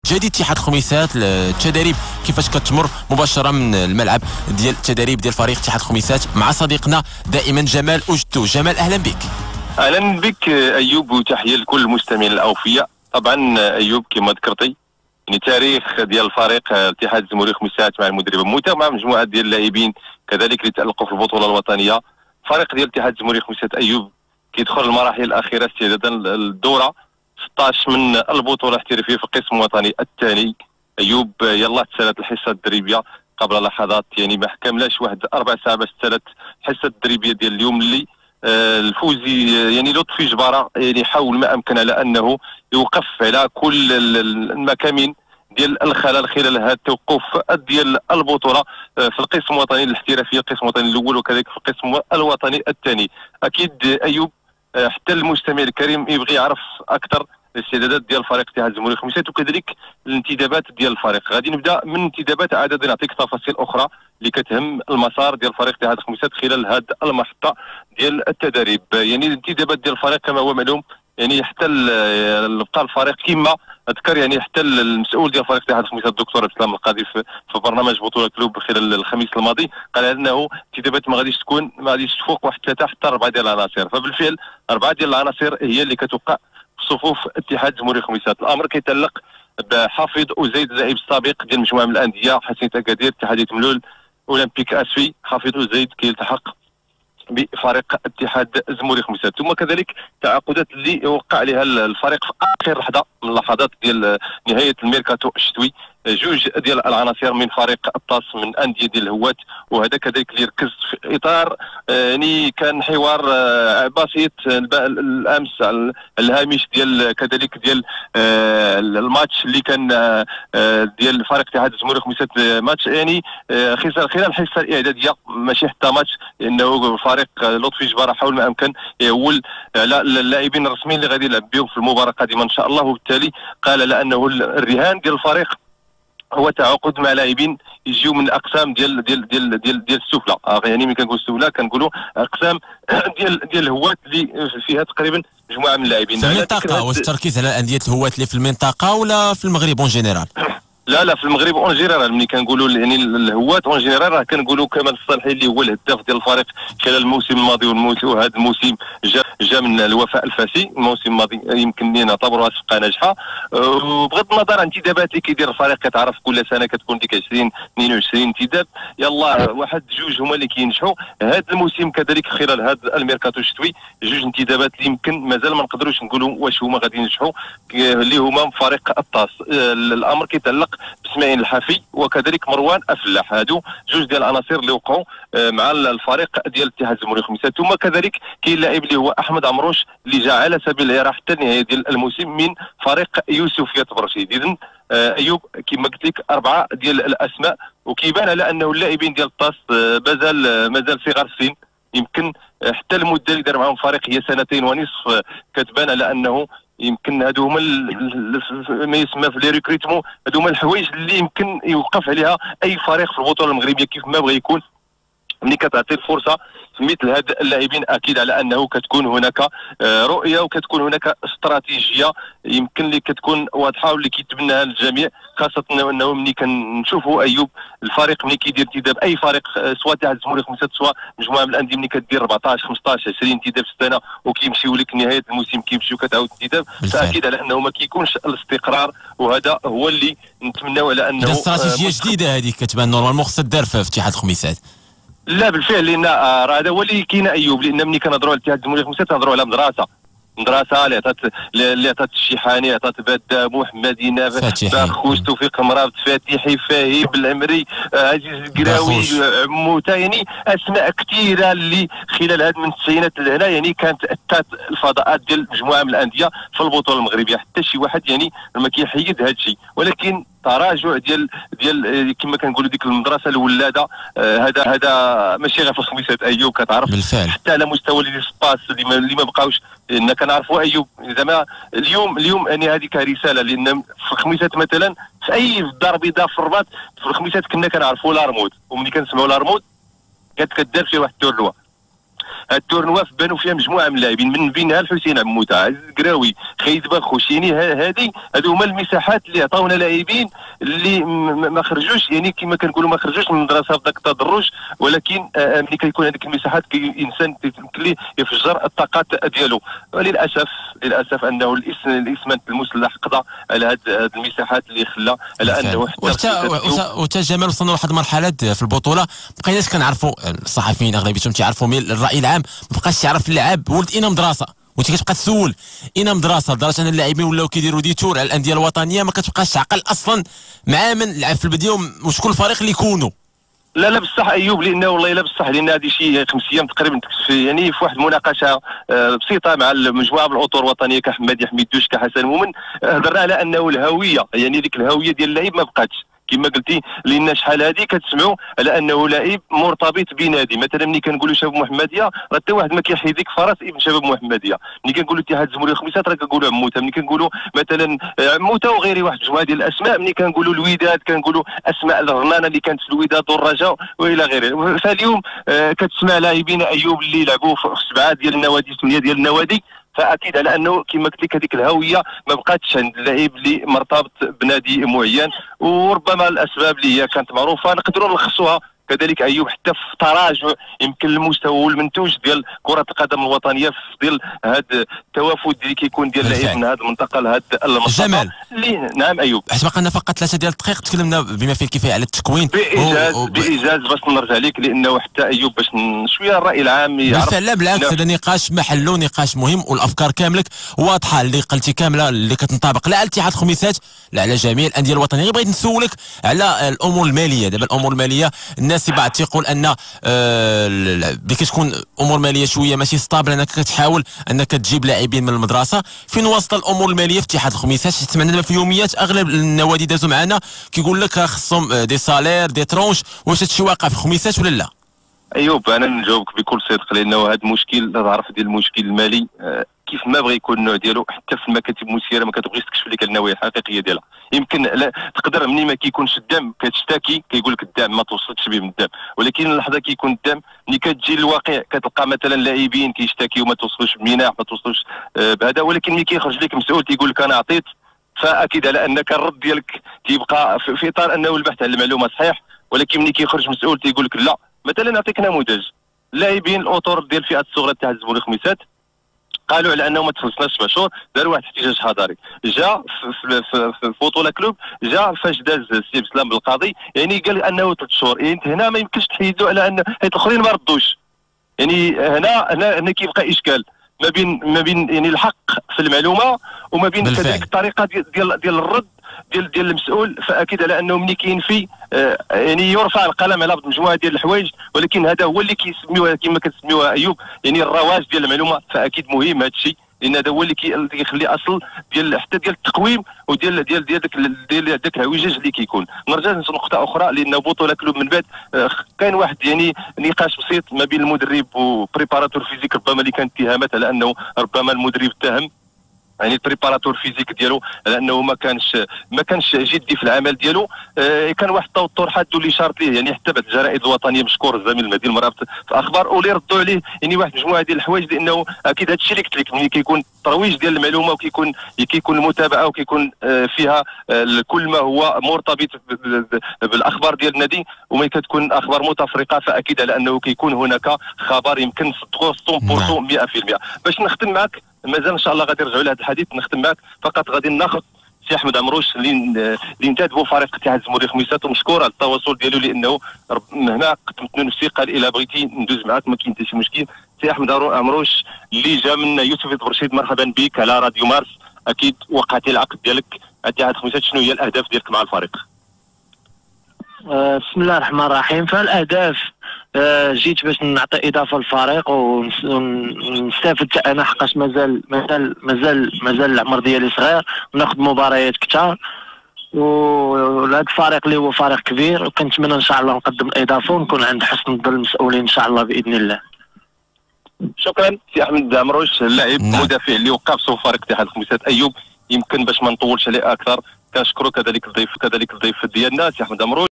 جديد اتحاد خميسات التدريب كيفاش كتمر مباشره من الملعب ديال التدريب ديال فريق اتحاد خميسات مع صديقنا دائما جمال اوجتو. جمال اهلا بك. اهلا بك ايوب، وتحيه لكل المستمعين الاوفياء. طبعا ايوب كما ذكرتي يعني تاريخ ديال الفريق اتحاد الجمهوري خميسات مع المدرب موته مع مجموعه ديال اللاعبين كذلك اللي تالقوا في البطوله الوطنيه. فريق ديال الاتحاد الجمهوري خميسات ايوب كيدخل المراحل الاخيره استعدادا للدوره 16 من البطوله الاحترافيه في القسم الوطني الثاني. ايوب يلا تسالت الحصه التدريبيه قبل لحظات، يعني ما حكملاش واحد 4 ساعات باش تسالت الحصه التدريبيه ديال اليوم اللي الفوزي يعني لطفي جباره يعني حاول ما امكن على انه يوقف على كل المكامن ديال الخلل خلال هذا التوقف ديال البطوله في القسم الوطني الاحترافي، القسم الوطني الاول وكذلك في القسم الوطني الثاني. اكيد ايوب حتى المستمع الكريم يبغي يعرف اكثر الاستعدادات ديال الفريق اتحاد الجمهوري خميسات وكذلك الانتدابات ديال الفريق. غادي نبدا من الانتدابات، عاد نعطيك تفاصيل اخرى اللي كتهم المسار ديال فريق اتحاد خميسات خلال هذه المحطه ديال التدريب. يعني الانتدابات ديال الفريق كما هو معلوم، يعني حتى بقى الفريق كما اذكر، يعني حتى المسؤول ديال فريق اتحاد خميسات الدكتور عبد السلام القاضي في برنامج بطوله كلوب خلال الخميس الماضي قال انه الانتدابات ما غاديش تفوق واحد 3 حتى 4 ديال العناصر. فبالفعل 4 ديال العناصر هي اللي كتوقع في صفوف اتحاد الجمهوري خميسات. الامر كيتعلق بحافظ أزيد اللاعب السابق ديال مجموعه من الانديه، حسين اكادير اتحاديه ملول اولمبيك اسفي. حافظ أزيد كيلتحق بفريق اتحاد الجمهوري خميسات. ثم كذلك تعاقدات اللي وقع عليها الفريق في اخر لحظه من لحظات ديال نهايه الميركاتو الشتوي، 2 ديال العناصر من فريق الطاس من انديه ديال الهوات، وهذا كذلك اللي ركز في اطار يعني كان حوار بسيط الامس على الهامش ديال كذلك ديال الماتش اللي كان ديال فريق اتحاد الجمهوري خميسات، ماتش يعني خلال الحصه الاعداديه ماشي حتى ماتش، لانه فريق لطفي جباره حاول ما امكن يهول على اللاعبين الرسميين اللي غادي يلعب بهم في المباراه القادمه ان شاء الله. وبالتالي قال لانه الرهان ديال الفريق هو تعاقد مع لاعبين يجيو من اقسام ديال السفلى. يعني ملي كنقول السفلى كنقولوا اقسام ديال الهوات اللي فيها تقريبا مجموعه من اللاعبين في المنطقه. واش التركيز على انديه الهوات اللي في المنطقه ولا في المغرب اون جينيرال؟ لا في المغرب اون جينيرال. ملي كنقولوا يعني الهوات اون جينيرال راه كنقولوا كمال الصالحي اللي هو الهداف ديال الفريق خلال الموسم الماضي والموسم وهذا الموسم جا من الوفاء الفاسي. الموسم الماضي يمكن لي نعتبروها صفقه ناجحه، وبغض النظر عن الانتدابات اللي كيدير الفريق كتعرف كل سنه كتكون ديك 20 22 انتداب، يلا واحد 2 هما اللي كينجحوا. هذا الموسم كذلك خلال هذا الميركاتو الشتوي 2 انتدابات اللي يمكن مازال ما نقدروش نقولوا واش هما غادي ينجحوا، اللي هما فريق الطاس. الامر كيتعلق اسماعيل الحافي وكذلك مروان افلاح، هادو 2 ديال العناصر اللي وقعوا مع الفريق ديال الاتحاد الجمهوري خميسات. ثم كذلك كاين لاعب اللي هو احمد عمروش اللي جا على سبيل الاعاره حتى النهايه ديال الموسم من فريق يوسفية برشيد. اذا ايوب كما قلت لك 4 ديال الاسماء، وكيبان على انه اللاعبين ديال الطاس مازال صغار السن. يمكن حتى المده اللي دار معهم الفريق هي 2 ونصف سنين، كتبان على انه يمكن هادو هما ما يسمى في لي ريكروتمون، هادو هما الحوايج اللي يمكن يوقف عليها اي فريق في البطوله المغربيه كيف ما بغى يكون. ملي كتعطي الفرصه في مثل هاد اللاعبين اكيد على انه كتكون هناك رؤيه وكتكون هناك استراتيجيه يمكن اللي كتكون واضحه واللي كيتبناها الجميع، خاصه انه ملي كنشوفوا ايوب الفريق ملي كيدير انتداب اي فريق سواء اتحاد الجمهوري خميسات سواء مجموعه من الانديه ملي كدير 14 15 20 انتداب في السنه وكيمشيو لك نهايه الموسم كيمشيو كتعاود انتداب، فاكيد على انه ما كيكونش الاستقرار، وهذا هو اللي نتمناو على انه استراتيجيه جديده هذه كتبان نورمالمون خصها دار في اتحاد خميسات. لا بالفعل، لان راه هذا هو اللي كاين ايوب، لان ملي كنهضروا على الاتحاد الجمهوري خميسات كنهضروا على مدرسه اللي عطات الشيحاني، عطات بدام محمدينا باخوش توفيق مرابط فاتحي فاهيب العمري عزيز القراوي موتا، يعني اسماء كثيره اللي خلال هذه من التسعينات لهنا يعني كانت اتات الفضاءات ديال مجموعه من الانديه في البطوله المغربيه. حتى شي واحد يعني ما كيحيد هذا الشيء، ولكن تراجع ديال كما كنقولوا ديك المدرسه الولاده، هذا ماشي غير في الخميسات ايوب كتعرف بالفعل. حتى على مستوى لي سباس اللي ما بقاوش، لان كنعرفوا ايوب زعما اليوم يعني هذه كرساله، لان في الخميسات مثلا في اي دار بيضاء في الرباط في الخميسات كنا كنعرفوا لارمود، وملي كنسمعوا لارمود كانت كدار شي واحد التورلوه. هاد التورنوا بانوا فيها مجموعه من اللاعبين من بينها الحسين عموته، عزيز القراوي، خالد بخوش، يعني هادو هما المساحات اللي عطاونا لاعبين اللي ما خرجوش، يعني كما كنقولوا ما خرجوش من المدرسه في ذاك التدرج، ولكن ملي كيكون هذيك المساحات الانسان يمكن ليه يفجر الطاقات ديالو. للاسف انه الاسمنت المسلح قضى على هذه المساحات اللي خلى على انه حتى جمال وصلنا لواحد المرحله في البطوله ما بقيناش كنعرفوا الصحفيين اغلبيتهم تيعرفوا، مي الراي العام ما بقاش تعرف اللعاب ولد اين مدرسه، وانت كتبقى تسول اين مدرسه، لدرجه ان اللاعبين ولاو كيديروا ديتور على الانديه الوطنيه، ما كتبقاش تعقل اصلا مع من لعب في البدايه وشكون الفريق اللي يكونوا. لا بصح ايوب، لانه والله لا بصح، لان هذه شي 5 ايام تقريبا يعني في واحد المناقشه بسيطه مع مجموعه من الاطر الوطنيه كحمادي حميدوش كحسن مؤمن، هضرنا على انه الهويه، يعني ديك الهويه ديال اللعيب ما بقاتش كما قلتي، لان شحال هذه كتسمعوا على انه لاعب مرتبط بنادي. مثلا ملي كنقولوا شباب محمديه راه حتى واحد ما كيحيد ديك فرس ابن شباب محمديه، ملي كنقولوا اتحاد الجمهوريه خميسات راه كنقولوا عموته، ملي كنقولوا مثلا عموته وغيره واحد مجموعه ديال الاسماء، ملي كنقولوا الوداد كنقولوا اسماء الرنانه اللي كانت في الوداد والرجاء والى غيره. فاليوم كتسمع لاعبين ايوب اللي لعبوا في 7 ديال النوادي 8 ديال النوادي، فاكيد على انه كما قلت لك هذيك الهويه ما بقاتش عند اللاعب اللي مرتبط بنادي معين، وربما الاسباب اللي هي كانت معروفه نقدروا نلخصوها كذلك ايوب حتى في تراجع يمكن المستوى والمنتوج ديال كره القدم الوطنيه، في ظل هذا التوافد اللي كيكون ديال اللاعب من هذه المنطقه لهذه المنطقه. جمال نعم ايوب، حيت بقى لنا فقط 3 ديال الدقائق تكلمنا بما فيه الكفايه على التكوين بايجاز باش نرجع لك، لانه حتى ايوب باش شويه الراي العام يعرف. بالفعل بالعكس، هذا نقاش محله، نقاش مهم، والافكار كاملك واضحه اللي قلتي كامله اللي كتنطبق لا على الاتحاد الخميسات لا على جميع الانديه الوطنيه. بغيت نسولك على الامور الماليه. دابا الامور الماليه الناس بعض تيقول ان ملي كتكون امور ماليه شويه ماشي ستابل انك كتحاول انك تجيب لاعبين من المدرسه، فين واصله الامور الماليه في اتحاد الخميسات؟ سمعنا دابا في اليوميات اغلب النوادي دازوا معنا كيقول لك خصهم دي سالير دي ترونش، واش هادشي واقع في الخميسات ولا لا؟ ايوب انا نجاوبك بكل صدق، لانه هذا المشكل تعرف ديال المشكل المالي كيف ما بغى يكون النوع ديالو، حتى في المكاتب المسيره ما كتبغيش تكشف لك النوايا الحقيقيه ديالها. يمكن لا تقدر مني ما كيكونش الدعم كتشتكي كيقول لك الدعم ما توصلتش به من الدعم، ولكن اللحظه كيكون الدعم ملي كتجي للواقع كتلقى مثلا لاعبين كيشتكي وما توصلوش بمناح ما توصلوش بهذا، ولكن ملي كيخرج لك مسؤول تيقول لك انا عطيت، فاكيد على انك الرد ديالك تيبقى في اطار انه البحث عن المعلومه صحيح، ولكن ملي كيخرج مسؤول تيقول لك لا. مثلا نعطيك نموذج، لاعبين الاطر ديال الفئه الصغرى تاع الجمهوريه خميسات قالوا على انه ما تخلصناش 7 شهور، داروا واحد احتجاج حضاري، جا في البطوله كلوب، جا فاش داز السي بسلام بالقاضي، يعني قال انه 3 شهور، يعني هنا ما يمكنش تحيدوا على ان حيت الاخرين ما ردوش، يعني هنا كيبقى اشكال ما بين يعني الحق في المعلومه وما بين كذلك الطريقه ديال الرد ديال المسؤول. فاكيد على انه ملي كينفي يعني يرفع القلم على مجموعه ديال الحوايج، ولكن هذا هو اللي كيسميوها كما كتسميوها ايوب يعني الرواج ديال المعلومه. فاكيد مهم هذا الشيء، لان هذا هو اللي كيخلي اصل ديال حتى ديال التقويم وديال داك العوجاج اللي كيكون. نرجع لنقطه اخرى، لان بطوله كلوب من بعد كان واحد يعني نقاش بسيط ما بين المدرب وبريباراتور فيزيك، ربما اللي كانت اتهامات على انه ربما المدرب اتهم يعني البريباراتور فيزيك ديالو على انه ما كانش جدي في العمل ديالو. كان واحد التوتر حاد اللي شارط ليه، يعني حتى بعد الجرائد الوطنيه مشكور الزميل المهدي المرابط في اخبار واللي ردوا عليه يعني واحد مجموعه ديال الحوايج، لانه اكيد هذا الشيء اللي قلت لك ملي كيكون ترويج ديال المعلومه وكيكون المتابعه وكيكون فيها كل ما هو مرتبط بالاخبار ديال النادي وما كتكون اخبار متفرقه، فاكيد على انه كيكون هناك خبر يمكن نصدقوه 100%. باش نختم معك، مازال ان شاء الله غادي نرجعوا لهذا الحديث، نختم معك فقط غادي ناخذ سي احمد عمروش اللي انتدبوا فريق اتحاد الجمهوريه خميسات، ومشكور على التواصل ديالو، لانه هنا قدمت له نفسي قال الا بغيتي ندوز معك ما كاين حتى شي مشكل. سي احمد عمروش اللي جا من يوسف برشيد، مرحبا بك على راديو مارس. اكيد وقعتي العقد ديالك اتحاد خميسات، شنو هي الاهداف ديالك مع الفريق؟ بسم الله الرحمن الرحيم. فالاهداف جيت باش نعطي اضافه للفريق ونستافد حتى انا، حقاش مازال العمر ديالي صغير وناخذ مباريات كثار، وهذا الفريق اللي هو فريق كبير، وكنتمنى ان شاء الله نقدم الاضافه ونكون عند حسن الظن المسؤولين ان شاء الله باذن الله. شكرا سي احمد عمروش، اللاعب مدافع اللي وقع في فريق اتحاد خميسات. ايوب يمكن باش ما نطولش عليه اكثر كنشكرك، كذلك الضيف ديالنا سي احمد عمروش.